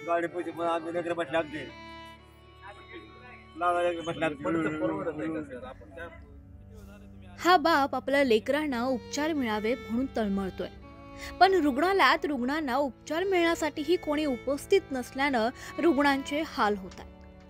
गाडी पैसे पण आम्ही लेकरं बसले आमचे लावायला बसले आमचे. हा बाप आपल्या लेकरांना उपचार मिळावे म्हणून तळमळतोय, पण रुग्णालयात रुग्णांना उपचार मिळण्यासाठीही कोणी उपस्थित नसल्यानं रुग्णांचे हाल होत आहेत.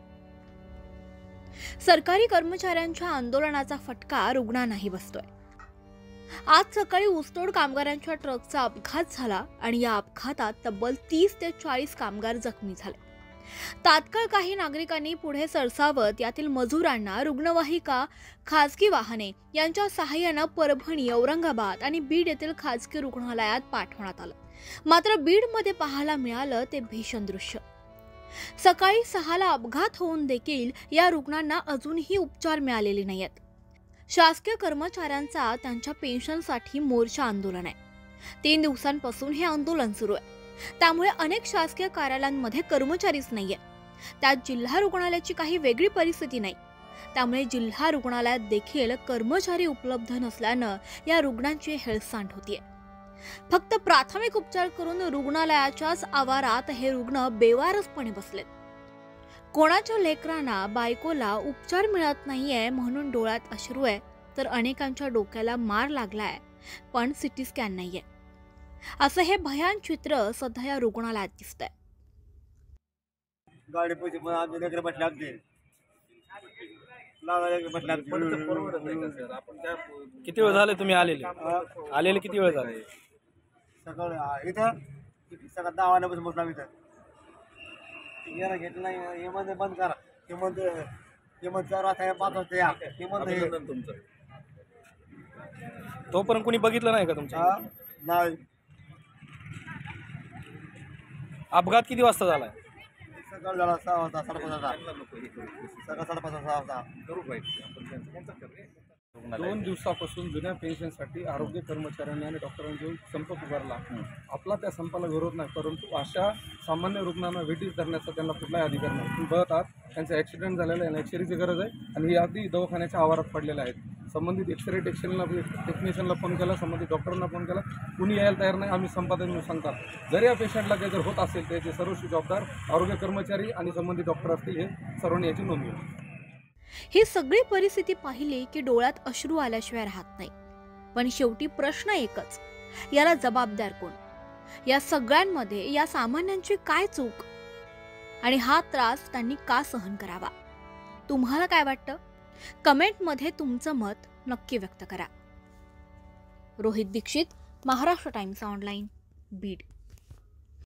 सरकारी कर्मचाऱ्यांच्या आंदोलनाचा फटका रुग्णांनाही बसतोय. आज सकाळी ऊसतोड कामगारांच्या ट्रकचा अपघात झाला आणि या अपघातात तब्बल 30 ते 40 कामगार जखमी झाले. तात्काळ काही नागरिकांनी पुढे सरसावत यातील मजुरांना रुग्णवाहिका, खासगी वाहने यांच्या सहाय्यानं परभणी, औरंगाबाद आणि बीड येथील खासगी रुग्णालयात पाठवण्यात आलं. मात्र बीडमध्ये पाहायला मिळालं ते भीषण दृश्य. सकाळी 6ला अपघात होऊन देखील या रुग्णांना अजूनही उपचार मिळालेले नाहीत. शासकीय कर्मचाऱ्यांचा त्यांच्या पेन्शनसाठी मोर्चा आंदोलन आहे. 3 दिवसांपासून हे आंदोलन सुरू आहे. त्यामुळे अनेक शासकीय कार्यालयांमध्ये कर्मचारीच नाहीये. त्यात जिल्हा रुग्णालयाची काही वेगळी परिस्थिती नाही. त्यामुळे जिल्हा रुग्णालयात देखील कर्मचारी उपलब्ध नसल्यानं या रुग्णांची हेळसांड होतीये. फक्त प्राथमिक उपचार करून रुग्णालयाच्याच आवारात हे रुग्ण बेवारसपणे बसलेत. कोणाच्या लेकरांना, बायकोला उपचार मिळत नाहीये म्हणून डोळ्यात अश्रू आहे, तर अनेकांच्या डोक्याला मार लागलाय पण सिटी स्कॅन नाहीये. असं हे भयान चित्र सध्या या रुग्णालयात दिसतंय. गाडी पैसे पण आमचे लेकरं बसले आमचे लावायला बसले आमचे. किती वेळ झाले तुम्ही आलेले किती वेळ झाले? सकाळी इथं सकाळ 10 वाजल्यापासून बसलो आम्ही इथं. गेला घेतलं नाही. हे म्हणते बंद करा, हे म्हणते 4 वाजता 5 वाजता या, हे म्हणते तुमचं तोपर्यंत कोणी बघितलं नाही का तुमच्या? नाही. अपघात किती वाजता झालाय? सकाळ झाला 6 वाजता 5:30 वाजता. सकाळ 5:30 6 वाजता. 2 दिवसापासून जुन्या पेन्शनसाठी आरोग्य कर्मचाऱ्यांनी आणि डॉक्टरांनी संप पुकारला. आपला त्या संपाला विरोध नाही, परंतु अशा सामान्य रुग्णांना व्हेटीस धरण्याचा त्यांना कुठलाही अधिकार नाही. तुम्ही बघत आहात त्यांचा ॲक्सिडेंट झालेला आहे, एक्सरेची गरज आहे आणि हे अगदी दवाखान्याच्या आवारात पडलेले आहेत. संबंधित एक्सरे टेक्निशियनला फोन केला, संबंधित डॉक्टरांना फोन केला, कुणी यायला तयार नाही. आम्ही संपादन म्हणून सांगतात, जर या पेशंटला काही जर होत असेल तर याचे सर्वस्वी जबाबदार आरोग्य कर्मचारी आणि संबंधित डॉक्टर असतील. हे सर्वांनी याची नोंद घेऊ. ही सगळी परिस्थिती पाहिली की डोळ्यात अश्रू आल्याशिवाय राहत नाही. पण शेवटी प्रश्न एकच, याला जबाबदार कोण? या सगळ्यांमध्ये या सामान्यांची काय चूक आणि हा त्रास त्यांनी का सहन करावा? तुम्हाला काय वाटतं? कमेंटमध्ये तुमचं मत नक्की व्यक्त करा. Rohit Dixit, Maharashtra Times online, Beed.